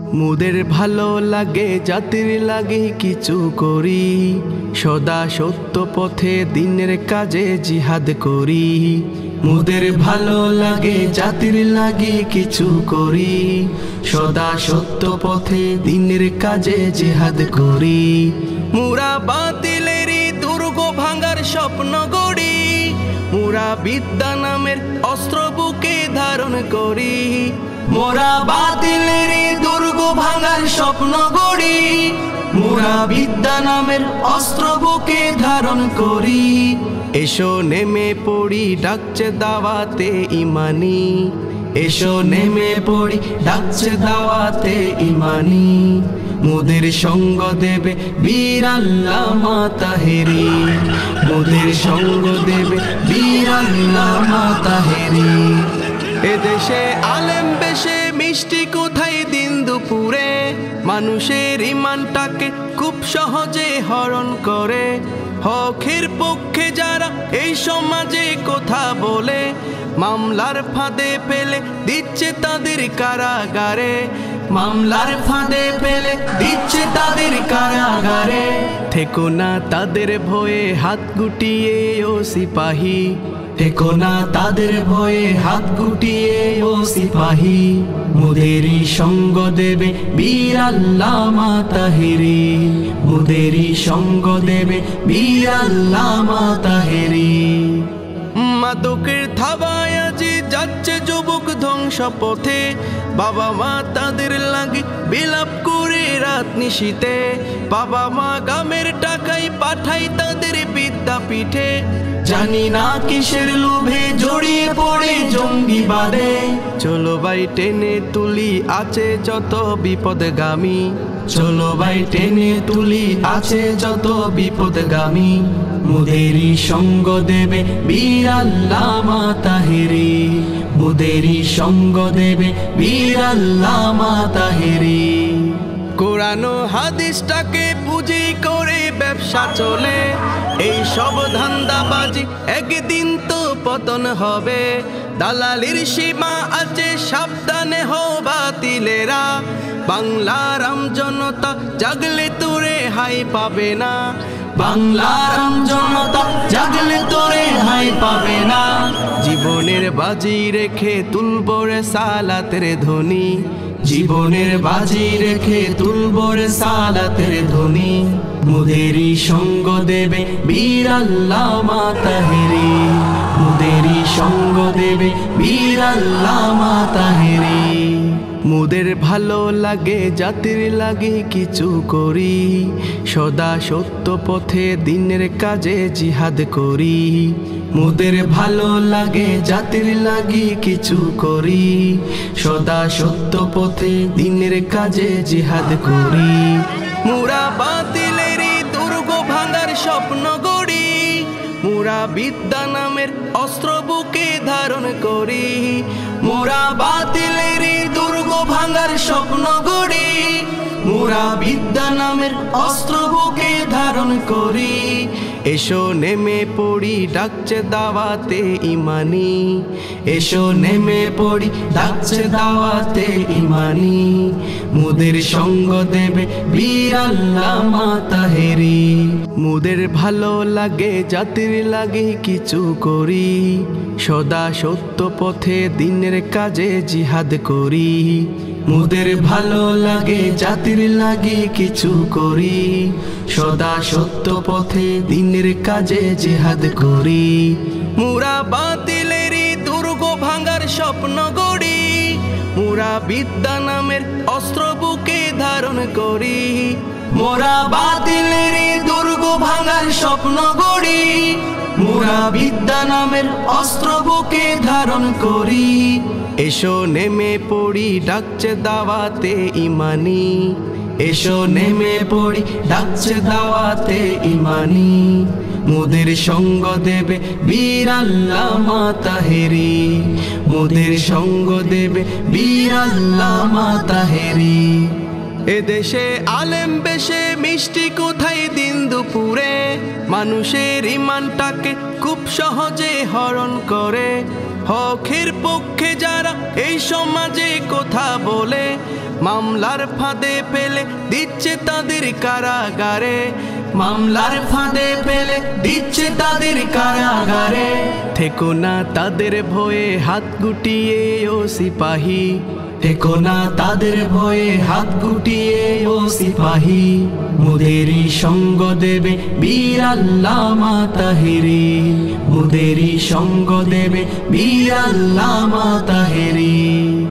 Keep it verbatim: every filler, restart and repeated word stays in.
মোদের ভালো লাগে জাতির লাগে কিছু করি, সদা সত্য পথে দিনের কাজে জিহাদ করি। মোদের ভালো লাগে জাতির লাগে কিছু করি, সদা সত্য পথে দিনের কাজে জিহাদ করি। মুরা বাতিলেরই দুর্গ ভাঙার স্বপ্ন গড়ি, মুরা বিদ্যা নামের অস্ত্র বুকে ধারণ করি। মোরা বাতিলেরই দুর্গ ভাঙার স্বপ্ন গড়ি, মোরা বিদ্যা নামের অস্ত্র বুকে ধারণ করি। এসো নেমে পড়ি ডাকছে দাওয়াতে ইমানি, এসো নেমে পড়ি ডাকছে দাওয়াতে ইমানি। মোদের সঙ্গ দেবে বীর আল্লামা তাহেরি, মোদের সঙ্গ দেবে বীর আল্লামা তাহেরি। এদেশে আলেম বেশে মিষ্টি কোথায় দিন দুপুরে, মানুষের ইমানটাকে খুব সহজে হরণ করে। হকের পক্ষে যারা এই সমাজে কথা বলে, মামলার ফাঁদে পেলে দিচ্ছে তাদের কারাগারে, মামলার ফাঁদে পেলে দিচ্ছে তাদের কারাগারে। থেকো না তাদের ভয়ে হাত গুটিয়ে ও সিপাহী, থেকো না তাদের ভয়ে হাত গুটিয়ে ও সিপাহী। মোদেরই সঙ্গ দেবে বীর আল্লামা তাহেরি, মোদেরই সঙ্গ দেবে বীর আল্লামা তাহেরি। মাদকের থাবায় আজি যাচ্ছে যুবক ধ্বংস পথে, বাবা মা তাদের লাগে বিলাপ করে রাত নিশীতে। বাবা মা গামের টাকায় পাঠাই তাদের বিদ্যাপীঠে, জানি না কিসের লোভে জড়িয়ে পড়ে জঙ্গিবাদে। চলো ভাই টেনে তুলি আছে যত বিপদগামী, চলো ভাই টেনে তুলি আছে যত বিপদগামী। মোদেরই সঙ্গ দেবে বীর আল্লামা তাহেরি, মোদেরই সঙ্গ দেবে বীর আল্লামা তাহেরি। কোরআন ও হাদিসটাকে পুঁজি করে ব্যবসা চলে, এই সব ধান্দাবাজি একদিন তো পতন হবে। দালালির সীমা আছে সাবধানে হও বাতিলেরা, বাংলার আম জনতা জাগলে তোরে হাই পাবে না, বাংলার আম জনতা জাগলে তোরে হাই পাবে না। জীবনের বাজি রেখে তুলবো রে সালাতের ধ্বনি, জীবনের বাজি রেখে তুলবো রে সালাতের ধ্বনি। মোদেরই সঙ্গ দেবে বীর আল্লামা তাহেরি, মোদেরই সঙ্গ দেবে বীর আল্লামা তাহেরি। মোদের ভালো লাগে জাতির লাগে কিছু করি, সদা সত্য পথে দিনের কাজে জিহাদ করি। মোদের ভালো লাগে জাতির লাগে কিছু করি, সদা সত্য পথে দিনের কাজে জিহাদ করি। মুরা বাতিলেরই দুর্গ ভাঙার স্বপ্ন গড়ি, মুরা বিদ্যা নামের অস্ত্র বুকে ধারণ করি। মুরা বাতিলেরই দুর্গ ভাঙার স্বপ্ন গড়ি, মুরা বিদ্যা নামের অস্ত্র বুকে ধারণ করি। এসো নেমে পড়ি ডাকছে দাওয়াতে ইমানি, এসো নেমে পড়ি ডাকছে দাওয়াতে ইমানি। মোদের সঙ্গ দেবে বীর আল্লামা তাহেরি, মোদের ভালো লাগে জাতির লাগে কিছু করি, সদা সত্য পথে দিনের কাজে জিহাদ করি। মোদের ভালো লাগে জাতির লাগে কিছু করি, সদা সত্য পথে দিনের কাজে জিহাদ করি। মুরা বাতিলেরই দুর্গ ভাঙার স্বপ্ন গড়ি, মুরা বিদ্যা নামের অস্ত্র বুকে ধারণ করি। মোরা বাতিলেরই দুর্গ ভাঙার স্বপ্ন গড়ি, মোরা বিদ্যা নামের অস্ত্র বুকে ধারণ করি। এসো নেমে পড়ি ডাকছে দাওয়াতে ইমানি, এসো নেমে পড়ি ডাকছে দাওয়াতে ইমানি। মোদের সঙ্গ দেবে বীর আল্লামা তাহেরি, মোদের সঙ্গ দেবে বীর আল্লামা তাহেরি। এদেশে আলেম বেশে মিষ্টি কোথায় দিন দুপুরে, মানুষের ইমানটাকে খুব সহজে হরণ করে। হকের পক্ষে যারা এই সমাজে কথা বলে, মামলার ফাঁদে পেলে দিচ্ছে তাদের কারাগারে, মামলার ফাঁদে পেলে দিচ্ছে তাদের কারাগারে। থেকো না তাদের ভয়ে হাত গুটিয়ে ও সিপাহী, থেকো না তাদের ভয়ে হাত গুটিয়ে ও সিপাহী। মুদেরই সঙ্গ দেবে বীর আল্লামা তাহেরি, মুদেরই সঙ্গ দেবে বীর আল্লামা তাহেরি।